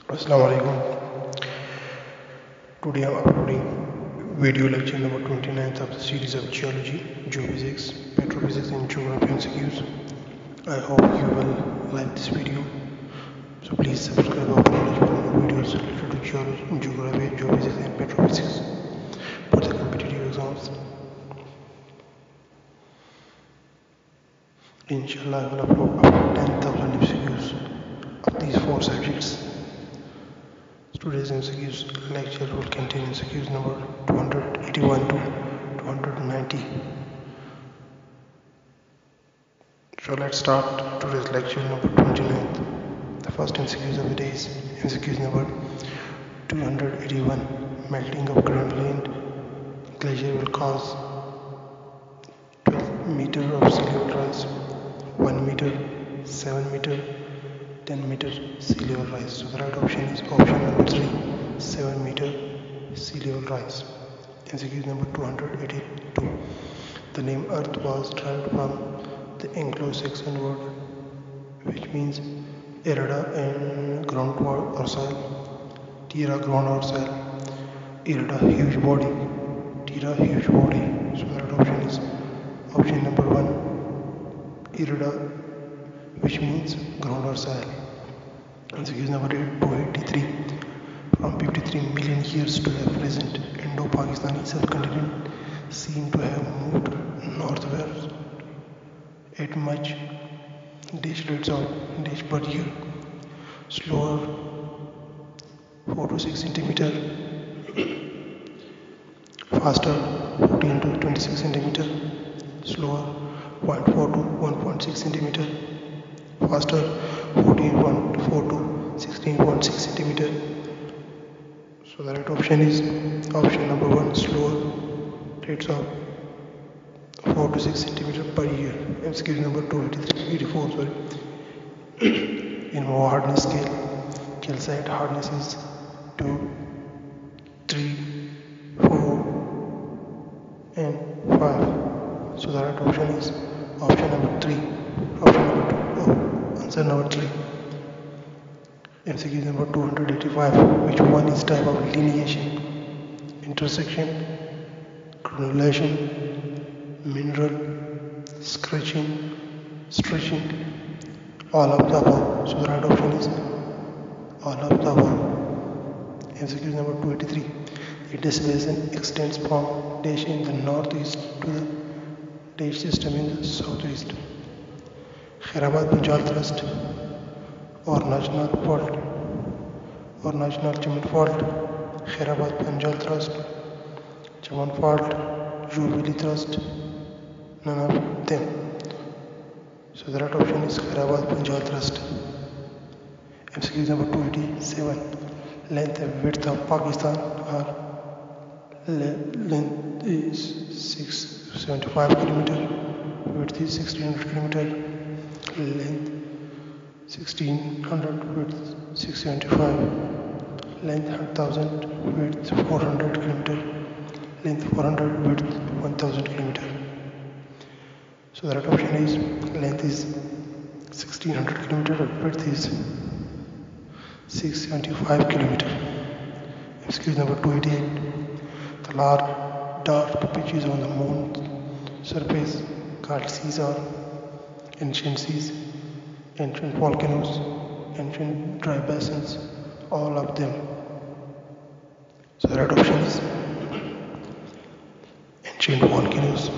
Assalamu alaikum. Today I am uploading video lecture number 29th of the series of Geology, Geophysics, Petrophysics and Geography MCQs. I hope you will like this video. So please subscribe our knowledge for more videos related to Geology, Geography, Geophysics and Petrophysics for the competitive exams. Inshallah, I will upload about 10,000 MCQs of these four subjects. Today's MCQs lecture will contain MCQs number 281 to 290. So let's start today's lecture number 29. The first MCQs of the day is MCQs number 281. Melting of Greenland Glacier will cause 12 meter of sea level rise, 1 meter, 7 meter, 10 meter sea level rise. So the right option is option number 3, 7 meter sea level rise. MCQ number 282. The name Earth was derived from the Anglo-sexon word which means Irada and ground or soil, Tira ground or soil, Irada huge body, Tira huge body. So the right option is option number 1, Irada, which means ground or soil. MCQ number 283. From 53 million years to the present, Indo-Pakistani subcontinent seem to have moved northward at much rates of dash per year. Slower 4 to 6 centimeter, faster 14 to 26 centimeter, slower 0.4 to 1.6 centimeter, faster 14.4 to 16.6 centimeter. So the right option is option number 1, slower rates of 4 to 6 centimeter per year. MCQ number 284. In Mohs Hardness scale, calcite hardness is 2, 3, 4 and 5. So the right option is option number 3. Option number 2. Answer number 3. MCQ number 285. Which one is type of lineation? Intersection, granulation, mineral, scratching, stretching, all of the above. So the right option is all of the above. MCQ number 283. The Indus Basin extends from dash in the northeast to the dash system in the southeast. Khairabad Punjab thrust or national fault or national Chaman fault, Khairabad Punjab thrust, Chaman fault, Jubilee thrust, none of them. So the right option is Khairabad Punjab thrust. MCQ number 287. Length and width of Pakistan are length is 675 km, width is 1600 km, length 1600, width 675, length 1000, width 400 km, length 400, width 1000 km. So the right option is length is 1600 km, width is 675 km. MCQ number 288. The large dark patches on the moon's surface called seas are ancient seas, ancient volcanoes, ancient dry basins, all of them. So the right option is ancient volcanoes.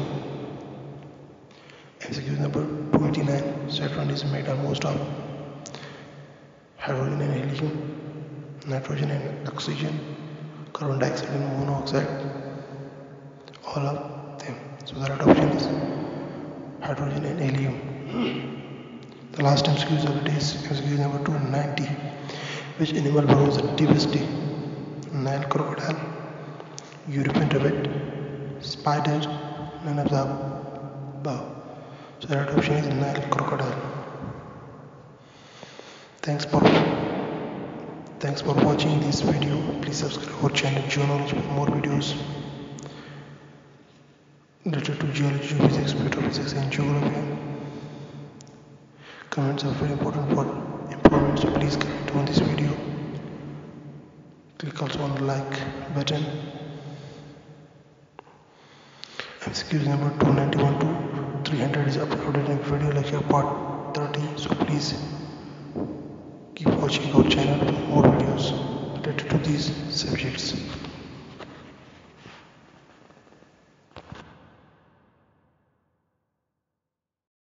MCQ number 289. Saturn is made almost of hydrogen and helium, nitrogen and oxygen, carbon dioxide and monoxide, all of them. So the right option is hydrogen and helium. The last MCQ of the day is MCQ number 290. Which animal burrows the deepest? Nile crocodile, European rabbit, spider, none of the above. So the right option is Nile crocodile. Thanks for watching this video. Please subscribe our channel Geology for more videos related to geology, physics, petrophysics and geography. Comments are very important for improvement, so please comment on this video. Click also on the like button. MCQs number 291 to 300 is uploaded in video lecture part 30. So please keep watching our channel for more videos related to these subjects.